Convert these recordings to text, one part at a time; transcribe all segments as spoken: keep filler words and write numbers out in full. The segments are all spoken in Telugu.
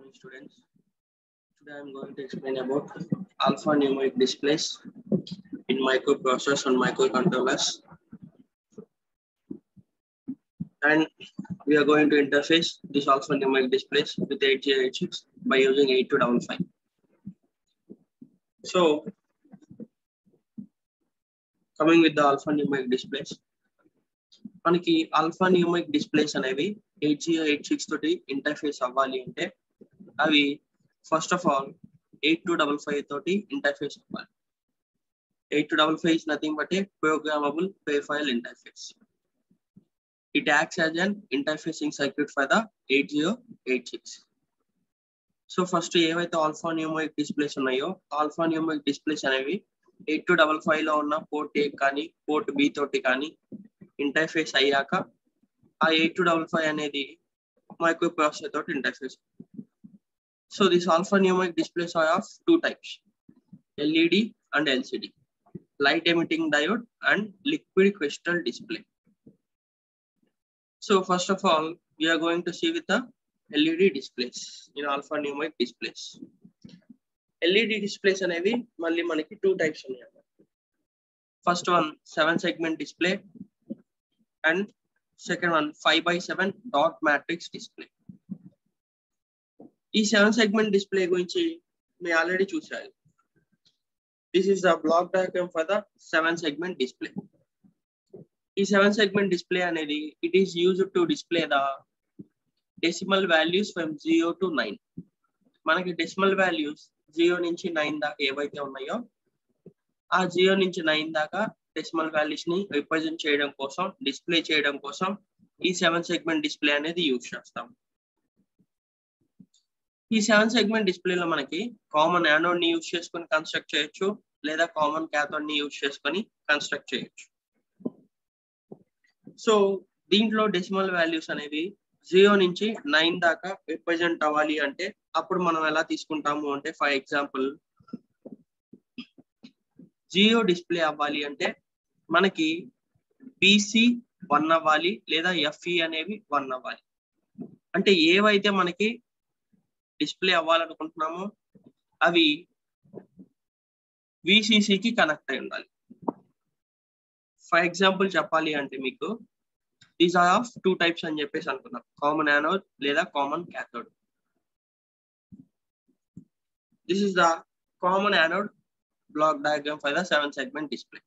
morning, students. Today I am going to explain about alphanumeric displays in microprocessors and microcontrollers, and we are going to interface this alphanumeric displays with eight zero eight six by using eight two five five. So, coming with the alphanumeric displays, మనకి alphanumeric displays అనేవి eight zero eight six తోటి ఇంటర్ఫేస్ అవ్వాలి అంటే అవి first of all eight two five five తోటి ఇంటర్ఫేస్ అవ్వాలి. eight two five five is nothing but a programmable pair file interface. It acts as an interfacing circuit for the eight zero eight six. So first ఏవైతే alphanumeric displays ఉన్నాయో alphanumeric displays అనేవి eight two five five లో ఉన్న పోర్ట్ ఏ కానీ పోర్ట్ బి తోటి కానీ ఇంటర్ఫేస్ అయ్యాక ఆ eight two five five అనేది మైక్రో ప్రాసెసర్ తోటి interface. So this alphanumeric displays are of two types, L E D and L C D, light emitting diode and liquid crystal display. So first of all, we are going to see with the L E D displays in alphanumeric displays. L E D displays అనేవి మళ్ళీ మనకి టూ టైప్స్ ఉన్నాయి. First one seven segment display and second one five by seven dot matrix display. ఈ సెవెన్ సెగ్మెంట్ డిస్ప్లే గురించి మీరు ఆల్రెడీ చూశారు. This is the block diagram for the seven segment display. ఈ సెవెన్ సెగ్మెంట్ డిస్ప్లే అనేది it is used to display the decimal values from zero to nine. మనకి డెసిమల్ వాల్యూస్ జీరో నుంచి నైన్ దాకా ఏవైతే ఉన్నాయో ఆ జీరో నుంచి నైన్ దాకా డెసిమల్ వాల్యూస్ ని రిప్రజెంట్ చేయడం కోసం, డిస్ప్లే చేయడం కోసం ఈ సెవెన్ సెగ్మెంట్ డిస్ప్లే అనేది యూజ్ చేస్తాం. ఈ సెవెన్ సెగ్మెంట్ డిస్ప్లేలో మనకి కామన్ యానోడ్ ని యూజ్ చేసుకొని కన్స్ట్రక్ట్ చేయొచ్చు, లేదా కామన్ క్యాథోడ్ ని యూజ్ చేసుకొని కన్స్ట్రక్ట్ చేయొచ్చు. సో దీంట్లో డెసిమల్ వాల్యూస్ అనేవి జీరో నుంచి నైన్ దాకా రిప్రజెంట్ అవ్వాలి అంటే అప్పుడు మనం ఎలా తీసుకుంటాము అంటే, ఫర్ ఎగ్జాంపుల్ జీరో డిస్ప్లే అవ్వాలి అంటే మనకి బీసీ వన్ అవ్వాలి, లేదా ఎఫ్ఈ అనేవి వన్ అవ్వాలి. అంటే ఏవైతే మనకి డిస్ప్లే అవ్వాలనుకుంటున్నామో అవి విసిసికి కనెక్ట్ అయి ఉండాలి. ఫర్ ఎగ్జాంపుల్ చెప్పాలి అంటే మీకు these are of two types అని చెప్పేసి అనుకున్నాం, కామన్ యానోడ్ లేదా common cathode. This is the common anode block diagram for the seven segment display.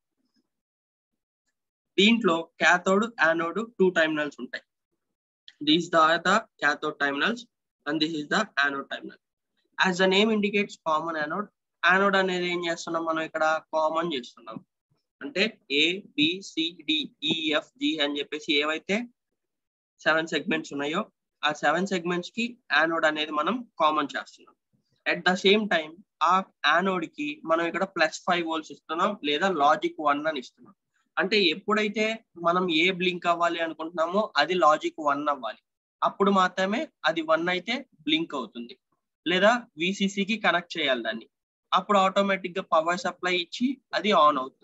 దీంట్లో క్యాథోడ్ యానోడ్ టూ టర్మినల్స్ ఉంటాయి. These are the cathode terminals and this is the anode terminal. As the name indicates common anode. Anode అనేది ఏం చేస్తున్నాం మనం ఇక్కడ కామన్ చేస్తున్నాం. అంటే A B C D E F G అని చెప్పేసి ఏవైతే సెవెన్ సెగ్మెంట్స్ ఉన్నాయో ఆ సెవెన్ సెగ్మెంట్స్ కి యానోడ్ అనేది మనం కామన్ చేస్తున్నాం. అట్ ద సేమ్ టైం ఆ యానోడ్ కి మనం ఇక్కడ ప్లస్ ఫైవ్ వోల్ట్స్ ఇస్తున్నాం, లేదా లాజిక్ వన్ అని ఇస్తున్నాం. అంటే ఎప్పుడైతే మనం ఏ బ్లింక్ అవ్వాలి అనుకుంటున్నామో అది లాజిక్ వన్ అవ్వాలి, అప్పుడు మాత్రమే అది వన్ అయితే బ్లింక్ అవుతుంది, లేదా విసిసికి కనెక్ట్ చేయాలి దాన్ని. అప్పుడు ఆటోమేటిక్ గా పవర్ సప్లై ఇచ్చి అది ఆన్ అవుతుంది.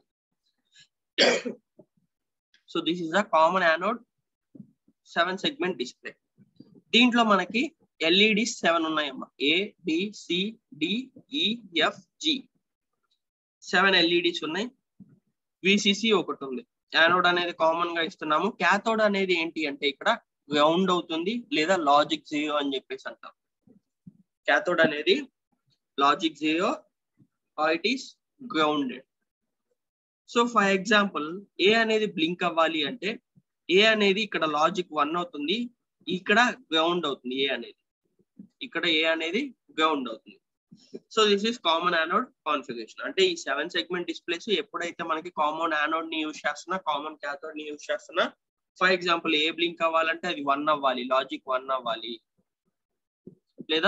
So this is the common anode seven segment display. దీంట్లో మనకి ఎల్ఈడి సెవెన్ ఉన్నాయమ్మా, A B C D E F G seven LEDs ఉన్నాయి. విసిసి ఒకటి ఉంది. యానోడ్ అనేది కామన్ గా ఇస్తున్నాము. క్యాథోడ్ అనేది ఏంటి అంటే ఇక్కడ గ్రౌండ్ అవుతుంది, లేదా లాజిక్ జీరో అని చెప్పేసి అంటాం. క్యాథోడ్ అనేది logic zero or it is grounded. So for example A అనేది బ్లింక్ అవ్వాలి అంటే ఏ అనేది ఇక్కడ లాజిక్ వన్ అవుతుంది, ఇక్కడ గ్రౌండ్ అవుతుంది. ఏ అనేది ఇక్కడ ఏ అనేది గ్రౌండ్ అవుతుంది. So this is common anode configuration. అంటే ఈ సెవెన్ సెగ్మెంట్ డిస్ప్లేస్ ఎప్పుడైతే మనకి కామన్ యానోడ్ ని యూజ్ చేస్తున్నా, కామన్ క్యాథోడ్ ని యూజ్ చేస్తున్నా, ఫర్ ఎగ్జాంపుల్ ఏ బ్లింక్ అవ్వాలంటే అది వన్ అవ్వాలి, లాజిక్ వన్ అవ్వాలి, లేదా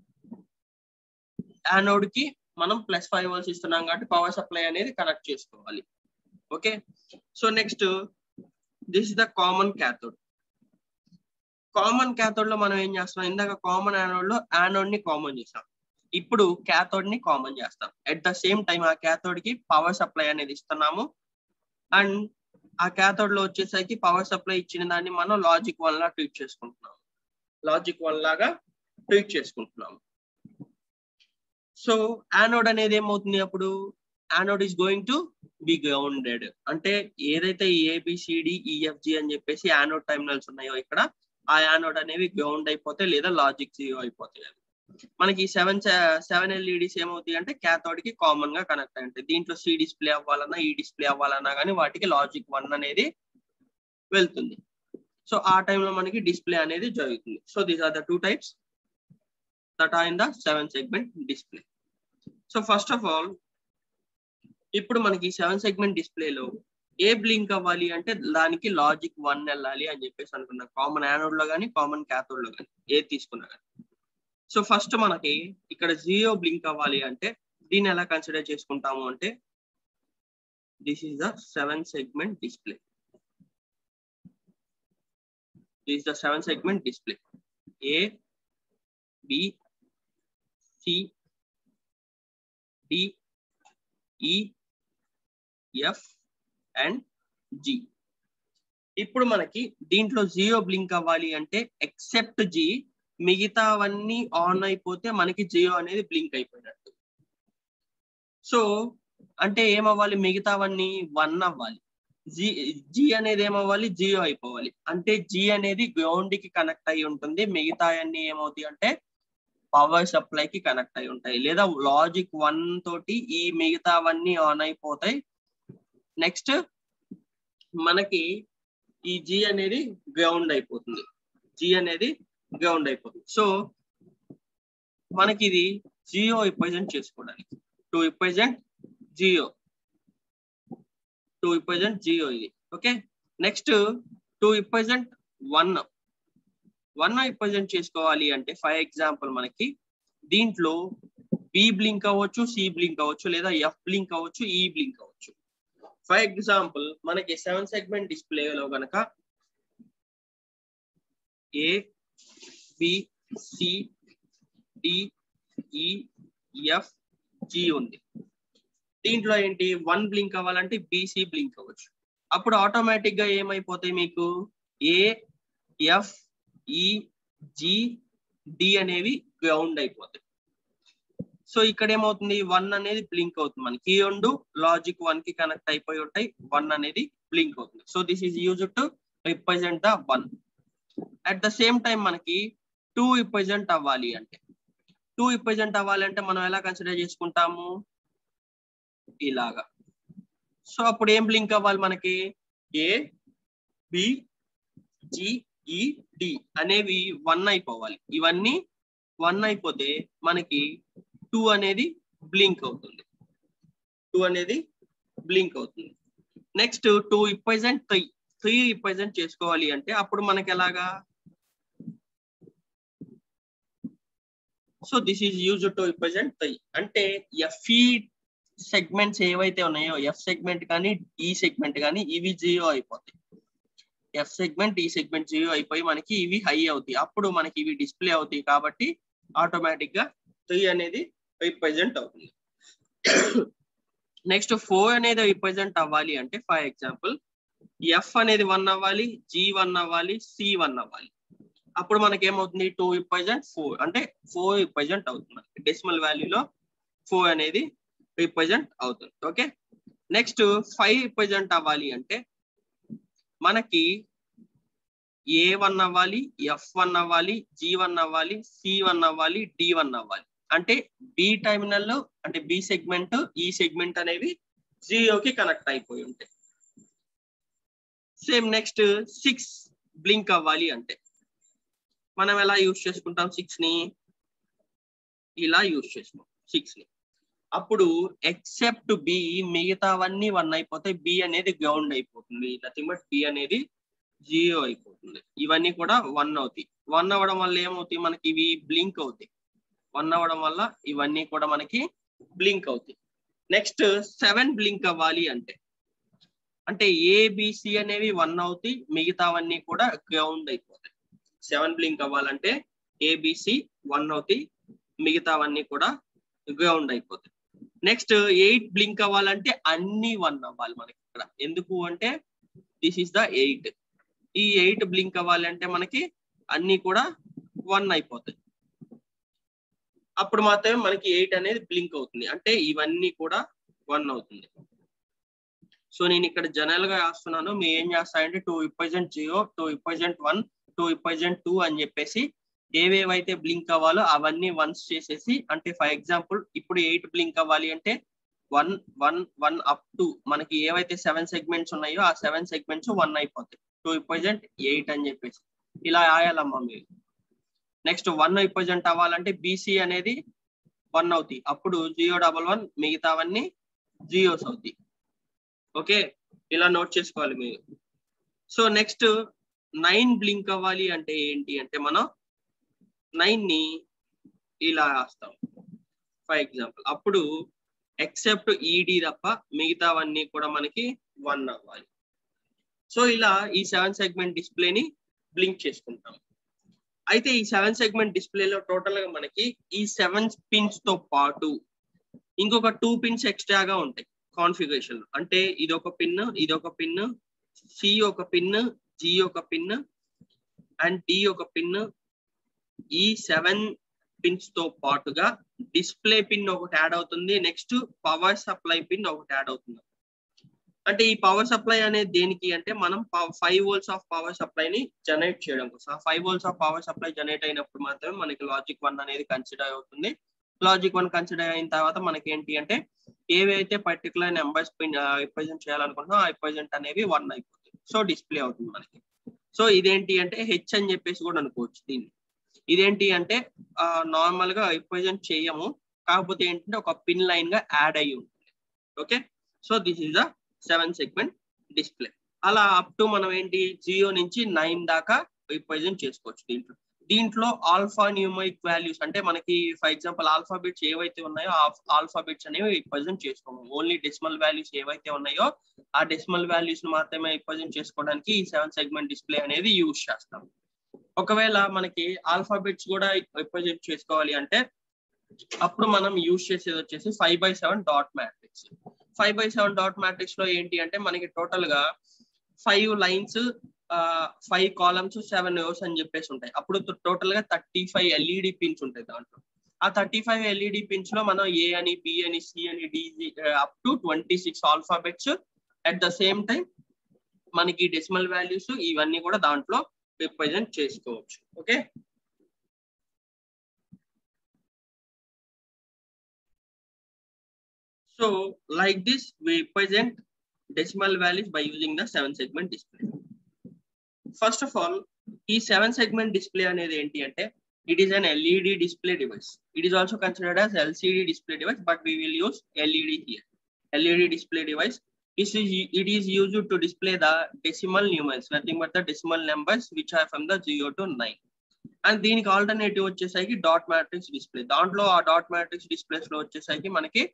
యానోడ్ కి మనం ప్లస్ ఫైవ్ వోల్ట్స్ ఇస్తున్నాం కాబట్టి పవర్ సప్లై అనేది కనెక్ట్ చేసుకోవాలి. Okay, so next this is the common cathode. Common cathode లో మనం ఏం చేస్తున్నాం, ఇందాక కామన్ యానోడ్ లో యానోడ్ ని కామన్ చేస్తాం, ఇప్పుడు క్యాథోడ్ ని కామన్ చేస్తాం. అట్ ద సేమ్ టైం ఆ క్యాథోడ్ కి పవర్ సప్లై అనేది ఇస్తున్నాము, అండ్ ఆ క్యాథోడ్ లో వచ్చేసరికి పవర్ సప్లై ఇచ్చిన దాన్ని మనం లాజిక్ వన్ లా ట్రీట్ చేసుకుంటున్నాం. లాజిక్ వన్ లాగా ట్రీట్ చేసుకుంటున్నాము. సో యానోడ్ అనేది ఏమవుతుంది అప్పుడు, anode is going to be grounded. అంటే ఏదైతే ఏబిసిడి ఈఎఫ్జి అని చెప్పేసి యానోడ్ టెర్మినల్స్ ఉన్నాయో ఇక్కడ, ఆ యానోడ్ అనేవి గ్రౌండ్ అయిపోతాయి లేదా లాజిక్ జీరో అయిపోతాయి. మనకి సెవెన్ సెవెన్ ఎల్ఈడిస్ ఏమవుతాయి అంటే క్యాథోడ్ కి కామన్ గా కనెక్ట్ అయి ఉంటాయి. దీంట్లో సి డిస్ప్లే అవ్వాలన్నా ఈ డిస్ప్లే అవ్వాలన్నా కానీ వాటికి లాజిక్ వన్ అనేది వెళ్తుంది. సో ఆ టైంలో మనకి డిస్ప్లే అనేది జరుగుతుంది. So these are the two types that are in the seven segment display. So first of all ఇప్పుడు మనకి సెవెన్ సెగ్మెంట్ డిస్ప్లేలో ఏ బ్లింక్ అవ్వాలి అంటే దానికి లాజిక్ వన్ వెళ్ళాలి అని చెప్పేసి అనుకున్నాం. కామన్ యానోడ్ లో కానీ కామన్ క్యాథోడ్ లో కానీ ఏది తీసుకున్నా కానీ. సో ఫస్ట్ మనకి ఇక్కడ జీరో బ్లింక్ అవ్వాలి అంటే దీన్ని ఎలా కన్సిడర్ చేసుకుంటాము అంటే this is the seven segment display. This is the seven segment display. A B C D E F and G. ఇప్పుడు మనకి దీంట్లో జీరో బ్లింక్ అవ్వాలి అంటే ఎక్సెప్ట్ జి, మిగతావన్నీ ఆన్ అయిపోతే మనకి జియో అనేది బ్లింక్ అయిపోయినట్టు. సో అంటే ఏమవ్వాలి, మిగతావన్నీ వన్ అవ్వాలి, జి జి అనేది ఏమవ్వాలి జియో అయిపోవాలి. అంటే జి అనేది గ్రౌండ్ కి కనెక్ట్ అయి ఉంటుంది, మిగతా అన్ని ఏమవుతాయి అంటే పవర్ సప్లై కి కనెక్ట్ అయి ఉంటాయి లేదా లాజిక్ వన్ తోటి ఈ మిగతావన్నీ ఆన్ అయిపోతాయి. నెక్స్ట్ మనకి ఈ జి అనేది గ్రౌండ్ అయిపోతుంది, జి అనేది గ్రౌండ్ అయిపోతుంది. సో మనకి ఇది జియో రిప్రజెంట్ చేసుకోవడానికి to represent zero to represent zero ఇది. Okay, next to represent one one represent చేసుకోవాలి అంటే ఫర్ ఎగ్జాంపుల్ మనకి దీంట్లో బి బ్లింక్ అవ్వచ్చు, సి బ్లింక్ అవ్వచ్చు లేదా ఎఫ్ బ్లింక్ అవ్వచ్చు, ఈ బ్లింక్ అవ్వచ్చు. ఫర్ ఎగ్జాంపుల్ మనకి సెవెన్ సెగ్మెంట్ డిస్ప్లేలో కనుక A B C D E F G ఉంది. దీంట్లో ఏంటి వన్ బ్లింక్ అవ్వాలంటే బిసి బ్లింక్ అవ్వచ్చు. అప్పుడు ఆటోమేటిక్ గా ఏమైపోతాయి మీకు ఏ ఎఫ్ ఈ జి డి అనేవి గ్రౌండ్ అయిపోతాయి. సో ఇక్కడ ఏమవుతుంది వన్ అనేది బ్లింక్ అవుతుంది. మనకి ఈ రెండు లాజిక్ వన్ కి కనెక్ట్ అయిపోయి ఉంటాయి, వన్ అనేది బ్లింక్ అవుతుంది. So this is used to represent the one. At the same time మనకి టూ రిప్రజెంట్ అవ్వాలి అంటే టూ రిప్రజెంట్ అవ్వాలి అంటే మనం ఎలా కన్సిడర్ చేసుకుంటాము, ఇలాగా. సో అప్పుడు ఏం బ్లింక్ అవ్వాలి మనకి A B G E D అనేవి వన్ అయిపోవాలి. ఇవన్నీ వన్ అయిపోతే మనకి టూ అనేది బ్లింక్ అవుతుంది, టూ అనేది బ్లింక్ అవుతుంది. Next to represent three three represent చేసుకోవాలి అంటే అప్పుడు మనకి ఎలాగా, so this is used to represent three. అంటే ఎఫ్ఈ సెగ్మెంట్స్ ఏవైతే ఉన్నాయో ఎఫ్ సెగ్మెంట్ కానీ ఈ సెగ్మెంట్ కానీ ఇవి జీరో అయిపోతాయి. F segment E segment zero అయిపోయి మనకి ఇవి హై అవుతాయి. అప్పుడు మనకి ఇవి డిస్ప్లే అవుతాయి కాబట్టి ఆటోమేటిక్ గా త్రీ అనేది రిప్రజెంట్ అవుతుంది. నెక్స్ట్ ఫోర్ అనేది రిప్రజెంట్ అవ్వాలి అంటే ఫర్ ఎగ్జాంపుల్ ఎఫ్ అనేది వన్ అవ్వాలి, జీ వన్ అవ్వాలి, సి వన్ అవ్వాలి. అప్పుడు మనకి ఏమవుతుంది టూ రిప్రజెంట్ ఫోర్ అంటే ఫోర్ రిప్రజెంట్ అవుతుంది. మనకి డెసిమల్ వాల్యూలో ఫోర్ అనేది రిప్రజెంట్ అవుతుంది. ఓకే, నెక్స్ట్ ఫైవ్ రిప్రజెంట్ అవ్వాలి అంటే మనకి ఏ వన్ అవ్వాలి, ఎఫ్ వన్ అవ్వాలి, జీ వన్ అవ్వాలి, సి వన్ అవ్వాలి, డి వన్ అవ్వాలి. అంటే బి టెర్మినల్ అంటే బి సెగ్మెంట్ ఈ సెగ్మెంట్ అనేవి జీరోకి కనెక్ట్ అయిపోయి ఉంటాయి. సేమ్ నెక్స్ట్ సిక్స్ బ్లింక్ అవ్వాలి అంటే మనం ఎలా యూజ్ చేసుకుంటాం, సిక్స్ ని ఇలా యూజ్ చేసుకుంటాం సిక్స్ ని. అప్పుడు ఎక్సెప్ట్ బి మిగతావన్నీ వన్ అయిపోతాయి, బి అనేది గ్రౌండ్ అయిపోతుంది, నథింగ్ బట్ బి అనేది జీరో అయిపోతుంది. ఇవన్నీ కూడా వన్ అవుతాయి. వన్ అవ్వడం వల్ల ఏమవుతాయి మనకి ఇవి బ్లింక్ అవుతాయి. వన్ అవ్వడం వల్ల ఇవన్నీ కూడా మనకి బ్లింక్ అవుతాయి. నెక్స్ట్ సెవెన్ బ్లింక్ అవ్వాలి అంటే అంటే ఏబిసి అనేవి వన్ అవుతాయి, మిగతావన్నీ కూడా గ్రౌండ్ అయిపోతాయి. సెవెన్ బ్లింక్ అవ్వాలంటే ఏబిసి వన్ అవుతాయి, మిగతావన్నీ కూడా గ్రౌండ్ అయిపోతాయి. నెక్స్ట్ ఎయిట్ బ్లింక్ అవ్వాలంటే అన్ని వన్ అవ్వాలి మనకి ఇక్కడ. ఎందుకు అంటే దిస్ ఈస్ ద ఎయిట్. ఈ ఎయిట్ బ్లింక్ అవ్వాలంటే మనకి అన్ని కూడా వన్ అయిపోతాయి. అప్పుడు మాత్రమే మనకి ఎయిట్ అనేది బ్లింక్ అవుతుంది. అంటే ఇవన్నీ కూడా వన్ అవుతుంది. సో నేను ఇక్కడ జనరల్ గా రాస్తున్నాను. మీరు ఏం చేస్తారంటే to represent zero, to represent one, to represent two అని చెప్పేసి ఏవేవైతే బ్లింక్ అవ్వాలో అవన్నీ వన్స్ చేసేసి, అంటే ఫర్ ఎగ్జాంపుల్ ఇప్పుడు ఎయిట్ బ్లింక్ అవ్వాలి అంటే one one one up to మనకి ఏవైతే సెవెన్ సెగ్మెంట్స్ ఉన్నాయో ఆ సెవెన్ సెగ్మెంట్స్ వన్ అయిపోతాయి. టూ రిప్రజెంట్ ఎయిట్ అని చెప్పేసి ఇలా రాయాలమ్మా మీరు. నెక్స్ట్ వన్ రిప్రజెంట్ అవ్వాలంటే బీసీ అనేది వన్ అవుతాయి. అప్పుడు జీరో డబల్ వన్ మిగతావన్నీ జీరోస్ అవుతాయి. ఓకే, ఇలా నోట్ చేసుకోవాలి మీరు. సో నెక్స్ట్ నైన్ బ్లింక్ అవ్వాలి అంటే ఏంటి అంటే మనం నైన్ ని ఇలా రాస్తాం ఫర్ ఎగ్జాంపుల్. అప్పుడు ఎక్సెప్ట్ ఈడి తప్ప మిగతావన్నీ కూడా మనకి వన్ అవ్వాలి. సో ఇలా ఈ సెవెన్ సెగ్మెంట్ డిస్ప్లేని బ్లింక్ చేసుకుంటాం. అయితే ఈ సెవెన్ సెగ్మెంట్ డిస్ప్లేలో టోటల్ గా మనకి ఈ సెవెన్ పిన్స్ తో పాటు ఇంకొక టూ పిన్స్ ఎక్స్ట్రాగా ఉంటాయి కాన్ఫిగరేషన్. అంటే ఇది ఒక పిన్, ఇది ఒక పిన్, సి ఒక పిన్, జి ఒక పిన్ అండ్ డి ఒక పిన్. ఈ సెవెన్ పిన్స్ తో పాటుగా డిస్ప్లే పిన్ ఒకటి యాడ్ అవుతుంది. నెక్స్ట్ పవర్ సప్లై పిన్ ఒకటి యాడ్ అవుతుంది. అంటే ఈ పవర్ సప్లై అనేది దేనికి అంటే మనం ఫైవ్ వోల్ట్స్ ఆఫ్ పవర్ సప్లైని జనరేట్ చేయడం కోసం. Five volts of power supply generate అయినప్పుడు మాత్రమే మనకి లాజిక్ వన్ అనేది కన్సిడర్ అవుతుంది. లాజిక్ వన్ కన్సిడర్ అయిన తర్వాత మనకి ఏంటి అంటే ఏవైతే పర్టికులర్ నెంబర్స్ రిప్రజెంట్ చేయాలనుకుంటున్నా ఆ రిప్రజెంట్ అనేవి వన్ అయిపోతుంది. సో డిస్ప్లే అవుతుంది మనకి. సో ఇదేంటి అంటే హెచ్ అని చెప్పేసి కూడా అనుకోవచ్చు దీన్ని. ఇదేంటి అంటే నార్మల్ గా రిప్రజెంట్ చేయము, కాకపోతే ఏంటంటే ఒక పిన్ లైన్ గా యాడ్ అయ్యి ఉంటుంది. Okay, so this is the seven segment display. అలా అప్ టు మనం ఏంటి జీరో నుంచి నైన్ దాకా రిప్రజెంట్ చేసుకోవచ్చు. దీంట్లో దీంట్లో ఆల్ఫా న్యూమరిక్ వాల్యూస్ అంటే మనకి ఫర్ ఎగ్జాంపుల్ ఆల్ఫాబెట్స్ ఏవైతే ఉన్నాయో ఆ ఆల్ఫాబెట్స్ అనేవి రిప్రజెంట్ చేసుకోము. ఓన్లీ డెసిమల్ వాల్యూస్ ఏవైతే ఉన్నాయో ఆ డెసిమల్ వాల్యూస్ మాత్రమే రిప్రజెంట్ చేసుకోవడానికి ఈ సెవెన్ సెగ్మెంట్ డిస్ప్లే అనేది యూజ్ చేస్తాం. ఒకవేళ మనకి ఆల్ఫాబెట్స్ కూడా రిప్రజెంట్ చేసుకోవాలి అంటే అప్పుడు మనం యూజ్ చేసేది వచ్చేసి five by seven dot matrix. Five by seven dot matrix లో ఏంటి అంటే మనకి టోటల్ గా five lines, five columns, seven rows అని చెప్పేసి ఉంటాయి. అప్పుడు టోటల్ గా థర్టీ ఫైవ్ ఎల్ఈడి పిన్స్ ఉంటాయి దాంట్లో. ఆ థర్టీ ఫైవ్ ఎల్ఈడి పిన్స్ లో మనం ఏ అని, బి అని, సి అని, D up to twenty six alphabets at the same time మనకి డెసిమల్ వాల్యూస్ ఇవన్నీ కూడా దాంట్లో రిప్రజెంట్ చేసుకోవచ్చు. Okay, so like this we represent decimal values by using the seven segment display. First of all, ఈ సెవెన్ సెగ్మెంట్ డిస్ప్లే అనేది ఏంటి అంటే it is an L E D display device. It is also considered as L C D display device, but we will use L E D here. L E D display device is it is used to display the decimal numerals, nothing but the decimal numbers which are from the zero to nine. And దీనికి ఆల్టర్నేటివ్ వచ్చేసరికి డాట్ మ్యాట్రిక్స్ డిస్ప్లే. దాంట్లో ఆ డాట్ మ్యాట్రిక్స్ డిస్ప్లేస్ లో వచ్చేసరికి మనకి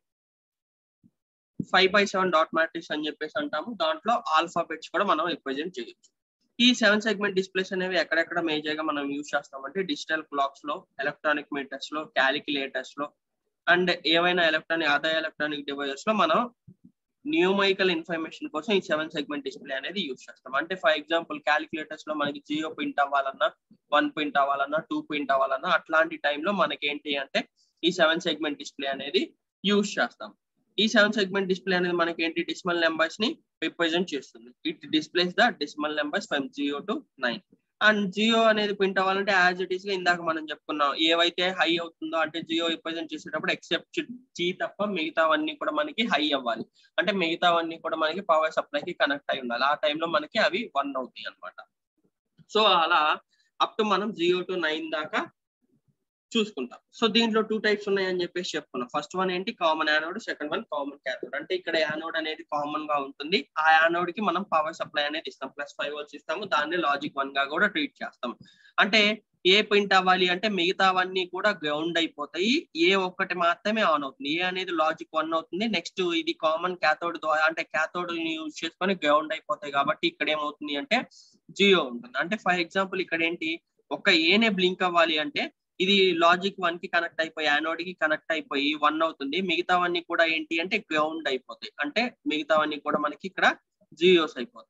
five by seven dot matrix అని చెప్పేసి అంటాము. దాంట్లో ఆల్ఫాబెట్స్ కూడా మనం రిప్రజెంట్ చేయొచ్చు. ఈ సెవెన్ సెగ్మెంట్ డిస్ప్లేస్ అనేవి ఎక్కడెక్కడ మేజర్ గా మనం యూజ్ చేస్తామంటే డిజిటల్ క్లాక్స్ లో, ఎలక్ట్రానిక్ మీటర్స్ లో, క్యాలిక్యులేటర్స్ లో అండ్ ఏవైనా ఎలక్ట్రానిక్ అదర్ ఎలక్ట్రానిక్ డివైజెస్ లో మనం న్యూమరికల్ ఇన్ఫర్మేషన్ కోసం ఈ సెవెన్ సెగ్మెంట్ డిస్ప్లే అనేది యూజ్ చేస్తాం. అంటే ఫర్ ఎగ్జాంపుల్ క్యాలిక్యులేటర్స్ లో మనకి జీరో ప్రింట్ అవ్వాలన్నా, వన్ ప్రింట్ అవ్వాలన్నా, టూ ప్రింట్ అవ్వాలన్నా అట్లాంటి టైంలో మనకి ఏంటి అంటే ఈ సెవెన్ సెగ్మెంట్ డిస్ప్లే అనేది యూజ్ చేస్తాం. ఈ సెవెన్ సెగ్మెంట్ డిస్ప్లే అనేది మనకి ఏంటి డెసిమల్ నెంబర్స్ ని రిప్రజెంట్ చేస్తుంది. It displays the decimal numbers from zero to nine. And zero అనేది ప్రింట్ అవ్వాలంటే యాజ్ ఇట్ ఈస్ గా ఇందాక మనం చెప్పుకున్నాం ఏవైతే హై అవుతుందో అంటే జియో రిప్రజెంట్ చేసేటప్పుడు ఎక్సెప్ట్ జీ తప్ప మిగతావన్నీ కూడా మనకి హై అవ్వాలి. అంటే మిగతావన్నీ కూడా మనకి పవర్ సప్లైకి కనెక్ట్ అయి ఉండాలి. ఆ టైంలో మనకి అవి వన్ అవుతాయి అనమాట. సో అలా అప్ టు మనం జీరో టు నైన్ దాకా చూసుకుంటాం. సో దీంట్లో టూ టైప్స్ ఉన్నాయని చెప్పేసి చెప్పుకున్నాం. ఫస్ట్ వన్ ఏంటి common anode, second one common cathode. అంటే ఇక్కడ యానోడ్ అనేది కామన్ గా ఉంటుంది. ఆ యానోడ్ కి మనం పవర్ సప్లై అనేది ఇస్తాం, ప్లస్ ఫైవ్ వోల్ట్స్ ఇస్తాము. దాన్ని లాజిక్ వన్ గా కూడా ట్రీట్ చేస్తాం. అంటే ఏ ప్రింట్ అవ్వాలి అంటే మిగతావన్నీ కూడా గ్రౌండ్ అయిపోతాయి, ఏ ఒక్కటి మాత్రమే ఆన్ అవుతుంది. ఏ అనేది లాజిక్ వన్ అవుతుంది. నెక్స్ట్ ఇది కామన్ క్యాథోడ్ ద్వారా అంటే క్యాథోడ్ యూజ్ చేసుకొని గ్రౌండ్ అయిపోతాయి కాబట్టి ఇక్కడ ఏమవుతుంది అంటే జీరో ఉంటుంది. అంటే ఫర్ ఎగ్జాంపుల్ ఇక్కడ ఏంటి ఒక ఏనే బ్లింక్ అవ్వాలి అంటే ఇది లాజిక్ వన్ కి కనెక్ట్ అయిపోయి యానోడ్ కి కనెక్ట్ అయిపోయి వన్ అవుతుంది. మిగతావన్నీ కూడా ఏంటి అంటే గ్రౌండ్ అయిపోతాయి. అంటే మిగతావన్నీ కూడా మనకి ఇక్కడ జీరోస్ అయిపోతాయి.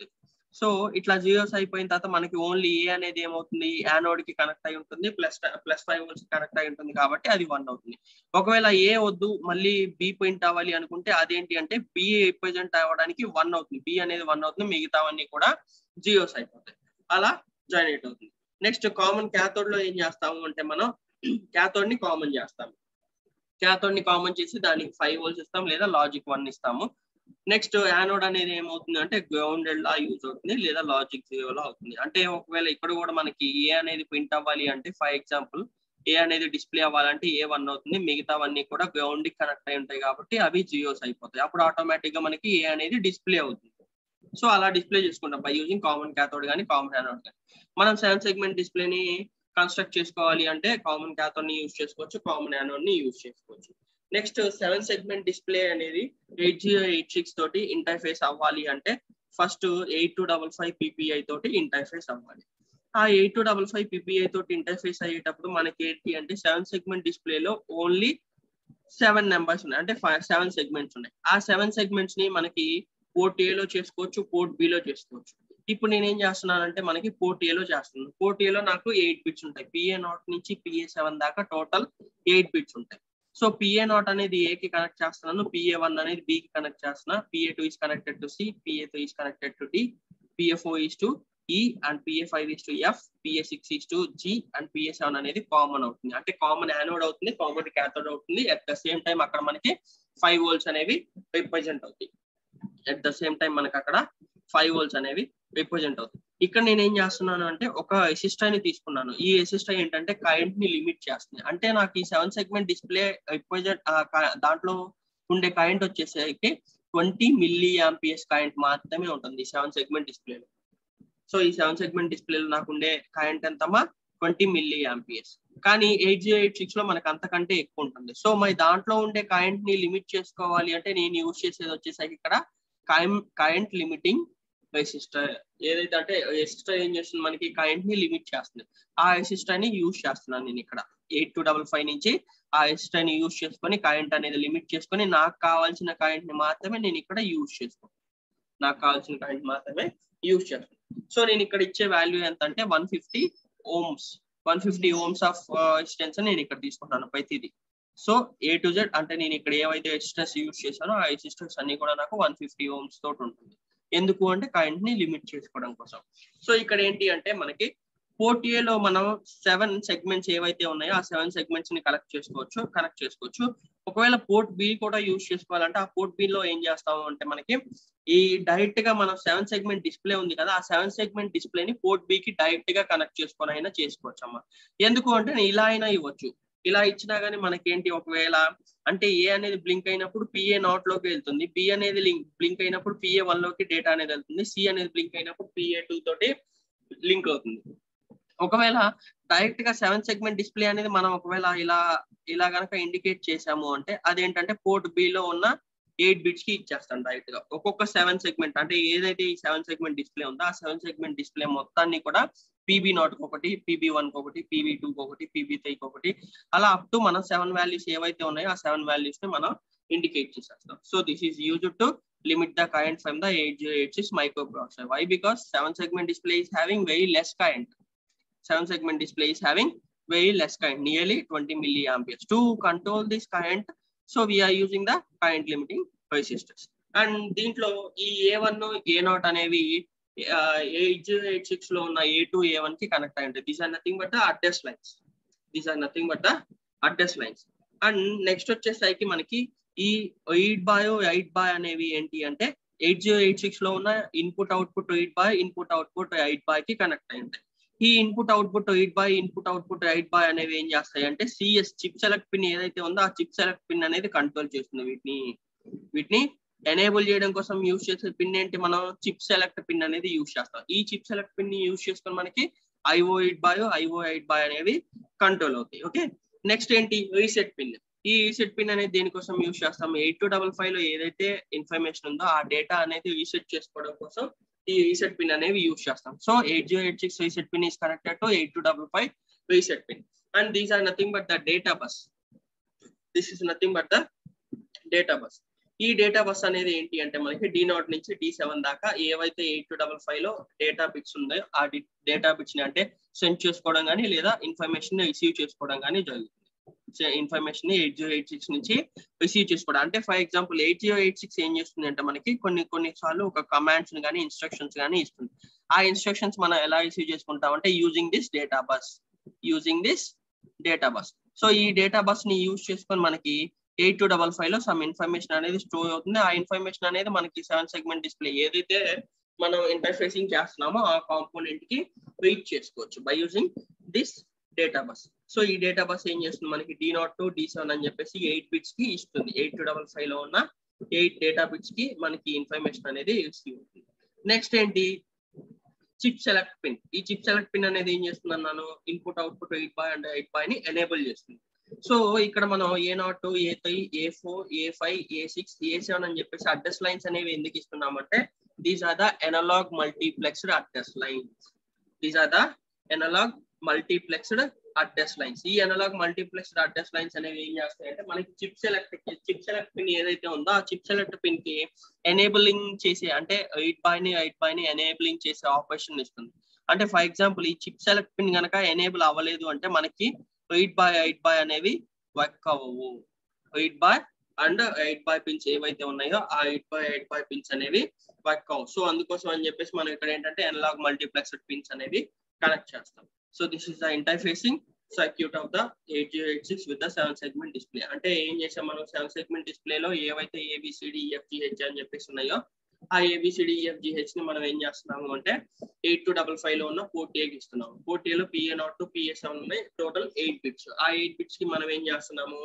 సో ఇట్లా జీరోస్ అయిపోయిన తర్వాత మనకి ఓన్లీ ఏ అనేది ఏమవుతుంది, యానోడ్ కి కనెక్ట్ అయి ఉంటుంది, plus plus five volts connect అయి ఉంటుంది కాబట్టి అది వన్ అవుతుంది. ఒకవేళ ఏ వద్దు మళ్ళీ బి పాయింట్ అవ్వాలి అనుకుంటే అదేంటి అంటే బి రిప్రజెంట్ అవ్వడానికి వన్ అవుతుంది, బి అనేది వన్ అవుతుంది, మిగతావన్నీ కూడా జీరోస్ అయిపోతాయి. అలా జనరేట్ అవుతుంది. నెక్స్ట్ కామన్ క్యాథోడ్ లో ఏం చేస్తాము అంటే మనం క్యాథోడ్ ని కామన్ చేస్తాము. క్యాథోడ్ ని కామన్ చేసి దానికి ఫైవ్ వోల్ట్స్ ఇస్తాం లేదా లాజిక్ వన్ ఇస్తాము. నెక్స్ట్ యానోడ్ అనేది ఏమవుతుంది అంటే గ్రౌండెడ్ లా యూజ్ అవుతుంది లేదా లాజిక్ జీరో లా అవుతుంది. అంటే ఒకవేళ ఇక్కడ కూడా మనకి ఏ అనేది ప్రింట్ అవ్వాలి అంటే ఫర్ ఎగ్జాంపుల్ ఏ అనేది డిస్ప్లే అవ్వాలంటే ఏ వన్ అవుతుంది, మిగతావన్నీ కూడా గ్రౌండ్ కి కనెక్ట్ అయి ఉంటాయి కాబట్టి అవి జీరోస్ అయిపోతాయి. అప్పుడు ఆటోమేటిక్ గా మనకి ఏ అనేది డిస్ప్లే అవుతుంది. సో అలా డిస్ప్లే చేసుకుంటాం బై యూజింగ్ కామన్ క్యాథోడ్ కానీ కామన్ యానోడ్ కానీ. మనం సెవెన్ సెగ్మెంట్ డిస్ప్లేని కన్స్ట్రక్ట్ చేసుకోవాలి అంటే కామన్ క్యాథోడ్ ని యూజ్ చేసుకోవచ్చు, కామన్ యానోడ్ ని యూజ్ చేసుకోవచ్చు. నెక్స్ట్ సెవెన్ సెగ్మెంట్ డిస్ప్లే అనేది ఎయిట్ జీరో ఎయిట్ సిక్స్ తోటి ఇంటర్ఫేస్ అవ్వాలి అంటే first eight two double five PPI తోటి ఇంటర్ఫేస్ అవ్వాలి. ఆ eight two double five PPI తోటి ఇంటర్ఫేస్ అయ్యేటప్పుడు మనకి ఏంటి అంటే సెవెన్ సెగ్మెంట్ డిస్ప్లేలో ఓన్లీ సెవెన్ నెంబర్స్ ఉన్నాయి, అంటే సెవెన్ సెగ్మెంట్స్ ఉన్నాయి. ఆ సెవెన్ సెగ్మెంట్స్ ని మనకి పోర్ట్ ఏలో చేసుకోవచ్చు, పోర్ట్ బిలో చేసుకోవచ్చు. ఇప్పుడు నేనేం చేస్తున్నానంటే మనకి పోర్ట్ ఏలో చేస్తున్నాను. పోర్ట్ ఏలో నాకు ఎయిట్ బిట్స్ ఉంటాయి, పిఏ నాట్ నుంచి పిఏ సెవెన్ దాకా టోటల్ ఎయిట్ బిట్స్ ఉంటాయి. సో పిఏ నాట్ అనేది ఏ కి కనెక్ట్ చేస్తున్నాను, పిఏ వన్ అనేది బి కి కనెక్ట్ చేస్తున్నా, PA two is connected to C, PA three is connected to D, PA four is to E and PA five is to F, PA six is to G and PA seven అనేది కామన్ అవుతుంది. అంటే కామన్ యానోడ్ అవుతుంది, కామన్ క్యాథోడ్ అవుతుంది. అట్ ద సేమ్ టైం అక్కడ మనకి ఫైవ్ వోల్ట్స్ అనేవి రిప్రజెంట్ అవుతాయి. అట్ ద సేమ్ టైం మనకి అక్కడ ఫైవ్ వోల్ట్స్ అనేవి రిప్రజెంట్ అవుతాయి. ఇక్కడ నేను ఏం చేస్తున్నాను అంటే ఒక రెసిస్టర్ ని తీసుకున్నాను. ఈ రెసిస్టర్ ఏంటంటే కరెంట్ ని లిమిట్ చేస్తుంది. అంటే నాకు ఈ సెవెన్ సెగ్మెంట్ డిస్ప్లే రిప్రజెంట్ దాంట్లో ఉండే కరెంట్ వచ్చేసరికి ట్వంటీ మిల్లీ ఆంపియర్స్ కరెంట్ మాత్రమే ఉంటుంది సెవెన్ సెగ్మెంట్ డిస్ప్లేలో. సో ఈ సెవెన్ సెగ్మెంట్ డిస్ప్లేలో నాకు ఉండే కరెంట్ ఎంతమా ట్వంటీ మిల్లీ ఆంపియర్స్. కానీ ఎయిట్ జీరో ఎయిట్ సిక్స్ లో మనకు అంతకంటే ఎక్కువ ఉంటుంది. సో మరి దాంట్లో ఉండే కరెంట్ ని లిమిట్ చేసుకోవాలి అంటే నేను యూజ్ చేసేది వచ్చేసరికి ఇక్కడ కరెంట్ లిమిటింగ్ రెసిస్టర్. ఏదైతే అంటే రెసిస్టర్ ఏం చేస్తుంది మనకి కరెంట్ ని లిమిట్ చేస్తుంది. ఆ రెసిస్టర్ ని యూజ్ చేస్తున్నాను నేను ఇక్కడ ఎయిట్ టూ డబల్ ఫైవ్ నుంచి ఆ రెసిస్టర్ ని యూజ్ చేసుకొని కరెంట్ అనేది లిమిట్ చేసుకొని నాకు కావాల్సిన కరెంట్ ని మాత్రమే నేను ఇక్కడ యూజ్ చేసుకుంటాను. నాకు కావాల్సిన కరెంట్ మాత్రమే యూజ్ చేస్తాను. సో నేను ఇక్కడ ఇచ్చే వాల్యూ ఎంత అంటే one fifty ohms one fifty ohms of resistance నేను ఇక్కడ తీసుకుంటాను ప్రతిదీ. సో ఏ టు జెడ్ అంటే నేను ఇక్కడ ఏవైతే రెసిస్టర్స్ యూజ్ చేశానో ఆ రెసిస్టర్స్ అన్ని కూడా నాకు వన్ ఫిఫ్టీ ఓమ్స్ తోటి ఉంటుంది. ఎందుకు అంటే కరెంట్ ని లిమిట్ చేసుకోవడం కోసం. సో ఇక్కడ ఏంటి అంటే మనకి పోర్ట్ ఏలో మనం సెవెన్ సెగ్మెంట్స్ ఏవైతే ఉన్నాయో ఆ సెవెన్ సెగ్మెంట్స్ ని కలెక్ట్ చేసుకోవచ్చు కనెక్ట్ చేసుకోవచ్చు. ఒకవేళ పోర్ట్ బి కూడా యూజ్ చేసుకోవాలంటే ఆ పోర్ట్ బి లో ఏం చేస్తాము అంటే మనకి ఈ డైరెక్ట్ గా మనం సెవెన్ సెగ్మెంట్ డిస్ప్లే ఉంది కదా, ఆ సెవెన్ సెగ్మెంట్ డిస్ప్లే ని పోర్ట్ బి కి డైరెక్ట్ గా కనెక్ట్ చేసుకొని అయినా చేసుకోవచ్చు అమ్మా. ఎందుకు అంటే ఇలా అయినా ఇవ్వచ్చు. ఇలా ఇచ్చినా గానీ మనకేంటి ఒకవేళ అంటే ఏ అనేది బ్లింక్ అయినప్పుడు పిఏ నాట్ లోకి వెళ్తుంది, బి అనేది బ్లింక్ అయినప్పుడు పిఏ వన్ లోకి డేటా అనేది వెళ్తుంది, సి అనేది బ్లింక్ అయినప్పుడు పిఏ టూ తోటి లింక్ అవుతుంది. ఒకవేళ డైరెక్ట్ గా సెవెన్ సెగ్మెంట్ డిస్ప్లే అనేది మనం ఒకవేళ ఇలా ఇలా కనుక ఇండికేట్ చేసాము అంటే అదేంటంటే పోర్ట్ బి లో ఉన్న ఎయిట్ బిట్స్ కి ఇచ్చేస్తాం డైరెక్ట్ గా. ఒక్కొక్క సెవెన్ సెగ్మెంట్ అంటే ఏదైతే ఈ సెవెన్ సెగ్మెంట్ డిస్ప్లే ఉందో ఆ సెవెన్ సెగ్మెంట్ డిస్ప్లే మొత్తాన్ని కూడా పీబీ నాట్ ఒకటి, పీబీ వన్ ఒకటి, పీబీ టూ ఒకటి, పీబీ త్రీ ఒకటి అలా అప్ టు మనం సెవెన్ వాల్యూస్ ఏవైతే ఉన్నాయో ఆ సెవెన్ వాల్యూస్ ని మనం ఇండికేట్ చేసేస్తాం. So this is used to limit the current from the eight zero eight six microprocessor. Why? Because seven segment display is having very less current. seven segment display is having very less current, nearly twenty milliamperes. To control this current, so we are using the current limiting resistors. And దీంట్లో ఈ ఏ వన్ ఏ నాట్ అనేవి ఎయిట్ జీరో ఎయిట్ సిక్స్ లో ఉన్న ఏ టూ ఏ వన్ కి కనెక్ట్ అయ్యి ఉంటాయి. These are nothing but the address lines. These are nothing but the address lines. And next వచ్చేసరికి మనకి ఈ ఎయిట్ బాయ్ ఎయిట్ బాయ్ అనేవి ఏంటి అంటే ఎయిట్ జీరో ఎయిట్ సిక్స్ లో ఉన్న input output eight by input output eight by కి కనెక్ట్ అయి ఉంటాయి. ఈ input output eight by input output eight by అనేవి ఏం చేస్తాయి అంటే సిఎస్ చిప్ సెలెక్ట్ పిన్ ఏదైతే ఉందో ఆ చిప్ సెలెక్ట్ పిన్ అనేది కంట్రోల్ చేస్తుంది. వీటిని వీటిని ఎనేబుల్ చేయడం కోసం యూజ్ చేసే పిన్ ఏంటి, మనం చిప్ సెలెక్ట్ పిన్ అనేది యూజ్ చేస్తాం. ఈ చిప్ సెలెక్ట్ పిన్ ని యూజ్ చేసుకొని మనకి IO eight by IO eight by అనేవి కంట్రోల్ అవుతాయి. ఓకే, నెక్స్ట్ ఏంటి రీసెట్ పిన్. ఈ రీసెట్ పిన్ అనేది దేనికోసం యూజ్ చేస్తాం, ఎయిట్ టూ డబల్ ఫైవ్ లో ఏదైతే ఇన్ఫర్మేషన్ ఉందో ఆ డేటా అనేది రీసెట్ చేసుకోవడం కోసం ఈ రీసెట్ పిన్ అనేవి యూజ్ చేస్తాం. So eight zero eight six reset pin is connected to eight two double five reset pin and these are nothing but the data bus. This is nothing but the data bus. ఈ డేటా బస్ అనేది ఏంటి అంటే మనకి డి నాట్ నుంచి డి సెవెన్ దాకా ఏవైతే ఎయిట్ టూ డబల్ ఫైవ్ లో డేటా బిట్స్ ఉన్నాయో ఆ డేటా బిట్స్ ని అంటే సెండ్ చేసుకోవడం కానీ లేదా ఇన్ఫర్మేషన్ రిసీవ్ చేసుకోవడం కానీ జరుగుతుంది. Information eight zero eight six నుంచి రిసీవ్ చేసుకోవడం అంటే for example eight zero eight six ఏం చేస్తుంది అంటే మనకి కొన్ని కొన్ని సార్లు ఒక కమాండ్స్ కానీ ఇన్స్ట్రక్షన్స్ కానీ ఇస్తుంది. ఆ ఇన్స్ట్రక్షన్స్ మనం ఎలా రిసీవ్ చేసుకుంటాం అంటే using this data bus using this data bus. So ఈ డేటా బస్ ని యూజ్ చేసుకొని మనకి ఎయిట్ టూ డబల్ ఫైవ్ లో సమ్ ఇన్ఫర్మేషన్ అనేది స్టోర్ అవుతుంది. ఆ ఇన్ఫర్మేషన్ అనేది మనకి సెవెన్ సెగ్మెంట్ డిస్ప్లే ఏదైతే మనం ఇంటర్ఫేసింగ్ చేస్తున్నామో ఆ కాంపోనెంట్ కి వెయిట్ చేసుకోవచ్చు by using this data bus. So ఈ డేటా బస్ ఏం చేస్తుంది మనకి D naught to D seven అని చెప్పేసి ఎయిట్ బిట్స్ కి ఇస్తుంది. ఎయిట్ టూ డబల్ ఫైవ్ లో ఉన్న ఎయిట్ డేటా బిట్స్ కి మనకి ఇన్ఫర్మేషన్ అనేది రిసీవ్ అవుతుంది. నెక్స్ట్ ఏంటి చిప్ సెలెక్ట్ పిన్. ఈ చిప్ సెలెక్ట్ పిన్ అనేది ఏం చేస్తుంది అన్నాను input output eight by and eight by ని ఎనేబుల్ చేస్తుంది. సో ఇక్కడ మనం A naught A three A four A five A six A seven అని చెప్పేసి అడ్రస్ లైన్స్ అనేవి ఎందుకు ఇస్తున్నామంటే these are the analog multiplexed address lines. These are the analog multiplexed address lines. ఈ ఎనలాగ్ మల్టీప్లెక్స్డ్ అడ్రస్ లైన్స్ అనేవి ఏం చేస్తాయంటే మనకి chip select chip select pin ఏదైతే ఉందో ఆ చిప్ సెలెక్ట్ పిన్ కి ఎనేబులింగ్ చేసే అంటే ఎయిట్ బై ని ఎయిట్ బై ని ఎనేబులింగ్ చేసే ఆపరేషన్ ఇస్తుంది. అంటే ఫర్ ఎగ్జాంపుల్ ఈ చిప్ సెలెక్ట్ పిన్ కనుక ఎనేబుల్ అవ్వలేదు అంటే మనకి ఎయిట్ బై ఎయిట్ బై అనేవి వర్క్ అవ్వవు. Eight by and eight by pins ఏవైతే ఉన్నాయో ఆ eight by eight by pins అనేవి వర్క్ అవ్వవు. సో అందుకోసం అని చెప్పేసి మనం ఇక్కడ ఏంటంటే ఎనలాగ్ మల్టీప్లెక్స్డ్ పిన్స్ అనేవి కనెక్ట్ చేస్తాం. So this is the interfacing circuit of the eight zero eight six with the seven segment display. అంటే ఏం చేసాం మనం సెవెన్ సెగ్మెంట్ డిస్ప్లేలో ఏవైతే ఏబిసిడి ఈఎఫ్జిహెచ్ అని చెప్పేసి ఉన్నాయో ఆ ఏబిసిడి ఈఎఫ్జిహెచ్ ని మనం ఏం చేస్తున్నాము అంటే ఎయిట్ టూ డబల్ ఫైవ్ లో ఉన్న పోర్ట్ ఏకి ఇస్తున్నాము. పోర్ట్ ఏలో PA naught to PA seven ఉన్నాయి, టోటల్ ఎయిట్ బిట్స్. ఆ ఎయిట్ బిట్స్ కి మనం ఏం చేస్తున్నాము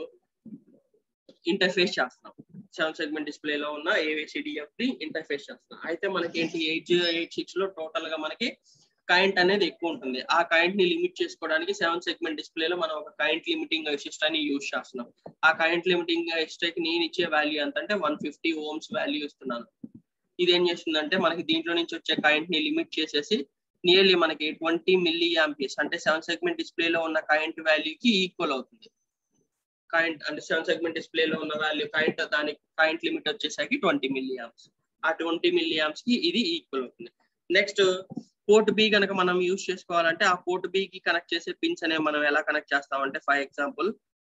ఇంటర్ఫేస్ చేస్తున్నాం. సెవెన్ సెగ్మెంట్ డిస్ప్లే లో ఉన్న ఏబిసిడిఎఫ్ ని ఇంటర్ఫేస్ చేస్తున్నాం. అయితే మనకి ఏంటి ఎయిట్ జీరో ఎయిట్ సిక్స్ లో టోటల్ గా మనకి కరెంట్ అనేది ఎక్కువ ఉంటుంది. ఆ కరెంట్ ని లిమిట్ చేసుకోవడానికి సెవెన్ సెగ్మెంట్ డిస్ప్లే లో మనం ఒక కరెంట్ లిమిటింగ్ రెసిస్టర్ ని యూజ్ చేస్తున్నాం. ఆ కరెంట్ లిమిటింగ్ రెసిస్టర్ కి నేను ఇచ్చే వాల్యూ ఎంత అంటే వన్ ఫిఫ్టీ ఓమ్స్ వాల్యూ ఇస్తున్నాను. ఇదేం చేస్తుందంటే మనకి దీంట్లో నుంచి వచ్చే కరెంట్ ని లిమిట్ చేసేసి నియర్లీ మనకి ట్వంటీ మిల్లీ యాంపియర్స్ అంటే సెవెన్ సెగ్మెంట్ డిస్ప్లే లో ఉన్న కరెంట్ వాల్యూకి ఈక్వల్ అవుతుంది. కరెంట్ అంటే సెవెన్ సెగ్మెంట్ డిస్ప్లే లో ఉన్న వాల్యూ కరెంట్ దానికి కరెంట్ లిమిట్ వచ్చేసరికి ట్వంటీ మిల్లీ యాంప్స్. ఆ ట్వంటీ మిల్లీ యాంప్స్ కి ఇది ఈక్వల్ అవుతుంది. నెక్స్ట్ పోర్ట్ బి కనుక మనం యూజ్ చేసుకోవాలంటే ఆ పోర్ట్ బి కి కనెక్ట్ చేసే పిన్స్ అనేవి మనం ఎలా కనెక్ట్ చేస్తామంటే ఫర్ ఎగ్జాంపుల్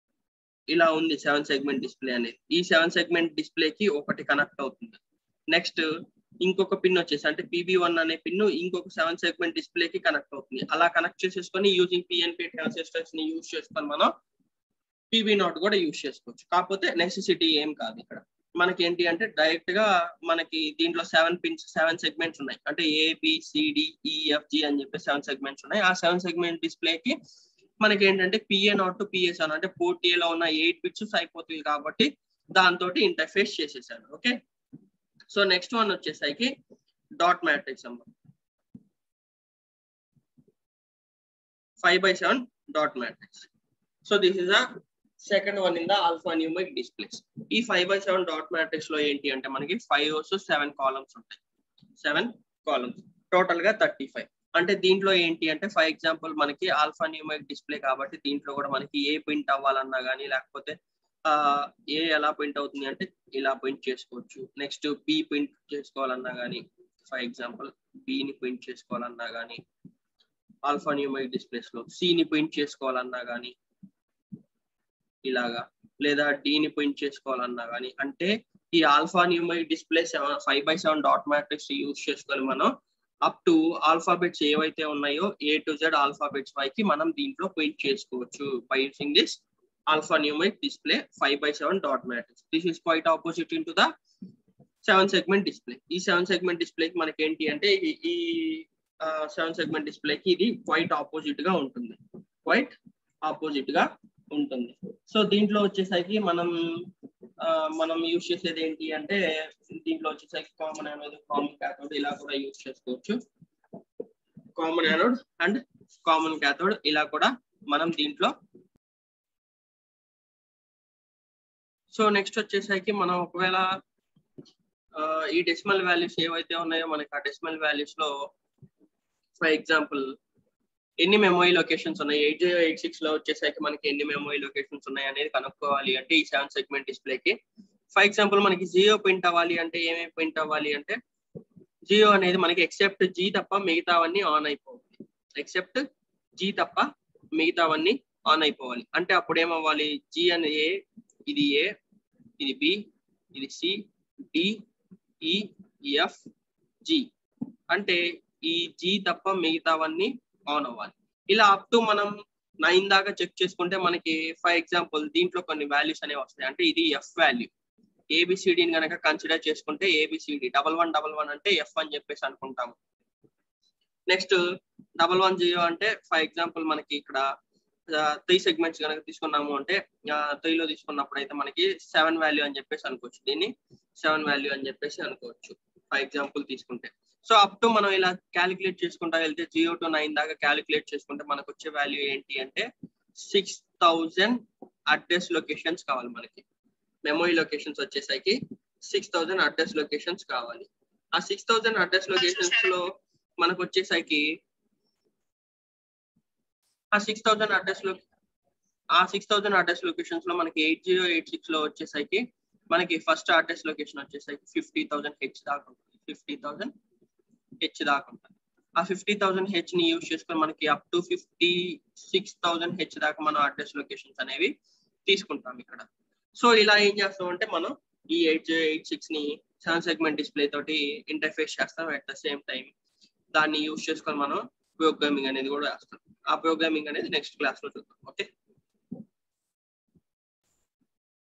ఇలా ఉంది సెవెన్ సెగ్మెంట్ డిస్ప్లే అనేది. ఈ సెవెన్ సెగ్మెంట్ డిస్ప్లే కి ఒకటి కనెక్ట్ అవుతుంది. నెక్స్ట్ ఇంకొక పిన్ వచ్చేసి అంటే పీబీ వన్ అనే పిన్ ఇంకొక సెవెన్ సెగ్మెంట్ డిస్ప్లే కి కనెక్ట్ అవుతుంది. అలా కనెక్ట్ చేసేసుకొని యూజింగ్ పిఎన్పి ట్రాన్సిస్టర్స్ ని యూజ్ చేసుకొని మనం పీబీ నాట్ కూడా యూజ్ చేసుకోవచ్చు. కాకపోతే నెసెసిటీ ఏం కాదు. ఇక్కడ మనకి ఏంటి అంటే డైరెక్ట్ గా మనకి దీంట్లో సెవెన్ పిన్స్ సెవెన్ సెగ్మెంట్స్ ఉన్నాయి. అంటే ఏబిసిడిఈఎఫ్జి అని చెప్పి సెవెన్ సెగ్మెంట్స్ ఉన్నాయి. ఆ సెవెన్ సెగ్మెంట్ డిస్ప్లే కి మనకి ఏంటంటే PA naught to PA seven అంటే పోర్ట్ ఏ లో ఉన్న ఎయిట్ బిట్స్ అయిపోతుంది కాబట్టి దాంతో ఇంటర్ఫేస్ చేసేసాను. ఓకే, సో నెక్స్ట్ వన్ వచ్చేసరికి డాట్ మ్యాట్రిక్స్ అమ్మ five by seven dot matrix. So this is the second one in the alphanumeric displays. ఈ five by seven dot matrix లో ఏంటి అంటే మనకి ఫైవ్ రోస్ సెవెన్ కాలమ్స్ ఉంటాయి. సెవెన్ కాలమ్స్ టోటల్ గా థర్టీ ఫైవ్. అంటే దీంట్లో ఏంటి అంటే ఫర్ ఎగ్జాంపుల్ మనకి ఆల్ఫా న్యూమరిక్ డిస్ప్లే కాబట్టి దీంట్లో కూడా మనకి ఏ ప్రింట్ అవ్వాలన్నా కానీ లేకపోతే ఆ ఏ ఎలా ప్రింట్ అవుతుంది అంటే ఇలా ప్రింట్ చేసుకోవచ్చు. నెక్స్ట్ బి ప్రింట్ చేసుకోవాలన్నా కానీ ఫర్ ఎగ్జాంపుల్ బిని ప్రింట్ చేసుకోవాలన్నా కానీ ఆల్ఫా న్యూమరిక్ డిస్ప్లేస్ లో సిని ప్రింట్ చేసుకోవాలన్నా కానీ ఇలాగా లేదా డిని ప్రింట్ చేసుకోవాలన్నా కానీ అంటే ఈ alphanumeric display seven five by seven dot matrix use చేసుకొని మనం అప్ టు ఆల్ఫాబెట్స్ ఏవైతే ఉన్నాయో ఏ టు జెడ్ ఆల్ఫాబెట్స్ పైకి మనం దీంట్లో ప్రింట్ చేసుకోవచ్చు by using this alpha numeric display five by seven dot matrix. This is quite opposite into the seven segment display. ఈ seven segment display కి మనకి ఏంటి అంటే ఈ seven segment display కి ఇది quite opposite గా ఉంటుంది. quite opposite గా ఉంటుంది. సో దీంట్లో వచ్చేసరికి మనం మనం యూజ్ చేసేది ఏంటి అంటే దీంట్లో వచ్చేసరికి కామన్ యానోడ్ కామన్ క్యాథోడ్ ఇలా కూడా యూజ్ చేసుకోవచ్చు. Common anode and common cathode ఇలా కూడా మనం దీంట్లో. సో నెక్స్ట్ వచ్చేసరికి మనం ఒకవేళ ఈ డెసిమల్ వాల్యూస్ ఏవైతే ఉన్నాయో మనకి ఆ డెసిమల్ వాల్యూస్ లో ఫర్ ఎగ్జాంపుల్ ఎన్ని మెమరీ లొకేషన్స్ ఉన్నాయి ఎయిట్ జీరో ఎయిట్ సిక్స్ లో వచ్చేసరికి మనకి ఎన్ని మెమరీ లొకేషన్స్ ఉన్నాయి అనేది కనుక్కోవాలి అంటే ఈ సెవెన్ సెగ్మెంట్ డిస్ప్లేకి ఫర్ ఎగ్జాంపుల్ మనకి జియో ప్రింట్ అవ్వాలి అంటే ఏమేమి ప్రింట్ అవ్వాలి అంటే జియో అనేది మనకి ఎక్సెప్ట్ జీ తప్ప మిగతావన్నీ ఆన్ అయిపోవాలి. ఎక్సెప్ట్ జీ తప్ప మిగతావన్నీ ఆన్ అయిపోవాలి. అంటే అప్పుడు ఏమవ్వాలి, జీ అని ఏ, ఇది ఏ, ఇది బి, ఇది C, D, E, F, G. అంటే ఈ జీ తప్ప మిగతావన్నీ ఆన్ అవ్వాలి. ఇలా అప్ టు మనం నైన్ దాకా చెక్ చేసుకుంటే మనకి ఫర్ ఎగ్జాంపుల్ దీంట్లో కొన్ని వాల్యూస్ అనేవి వస్తాయి. అంటే ఇది ఎఫ్ వాల్యూ, ఏబిసిడిని కనుక కన్సిడర్ చేసుకుంటే ABCD, double one double one అంటే ఎఫ్ అని చెప్పేసి అనుకుంటాము. నెక్స్ట్ డబల్ వన్ జీరో అంటే ఫర్ ఎగ్జాంపుల్ మనకి ఇక్కడ త్రీ సెగ్మెంట్స్ కనుక తీసుకున్నాము అంటే త్రీలో తీసుకున్నప్పుడు అయితే మనకి సెవెన్ వాల్యూ అని చెప్పేసి అనుకోవచ్చు. దీన్ని సెవెన్ వాల్యూ అని చెప్పేసి అనుకోవచ్చు ఫర్ ఎగ్జాంపుల్ తీసుకుంటే. సో అప్ టు మనం ఇలా క్యాలిక్యులేట్ చేసుకుంటా వెళ్తే జీరో టు నైన్ దాకా క్యాలిక్యులేట్ చేసుకుంటే మనకు వచ్చే వాల్యూ ఏంటి అంటే సిక్స్ థౌజండ్ అడ్రస్ లొకేషన్స్ కావాలి మనకి. మెమరీ లొకేషన్స్ వచ్చేసరికి సిక్స్ థౌజండ్ అడ్రస్ లొకేషన్స్ కావాలి. ఆ సిక్స్ థౌజండ్ అడ్రస్ లొకేషన్స్ లో మనకు వచ్చేసరికి ఆ సిక్స్ థౌజండ్ అడ్రస్ లో ఆ సిక్స్ థౌజండ్ అడ్రస్ లొకేషన్స్ లో మనకి ఎయిట్ జీరో ఎయిట్ సిక్స్ లో వచ్చేసరికి మనకి ఫస్ట్ అడ్రస్ లొకేషన్ వచ్చేసరికి ఫిఫ్టీ థౌసండ్ హెచ్ దాకా ఉంటుంది. ఫిఫ్టీ థౌసండ్ హెచ్ దాకా ఉంటుంది. ఆ ఫిఫ్టీ థౌసండ్ హెచ్ ని యూజ్ చేసుకొని మనకి up to fifty six thousand H దాకా మనం అడ్రస్ లొకేషన్స్ అనేవి తీసుకుంటాం ఇక్కడ. సో ఇలా ఏం చేస్తాం అంటే మనం ఈ ఎయిట్ జీరో ఎయిట్ సిక్స్ ని సెవెన్ సెగ్మెంట్ డిస్ప్లే తోటి ఇంటర్ఫేస్ చేస్తాం. అట్ ద సేమ్ టైం దాన్ని యూజ్ చేసుకొని మనం ప్రోగ్రామింగ్ అనేది కూడా వేస్తాం. ఆ ప్రోగ్రామింగ్ అనేది నెక్స్ట్ క్లాస్ లో చూద్దాం. ఓకే.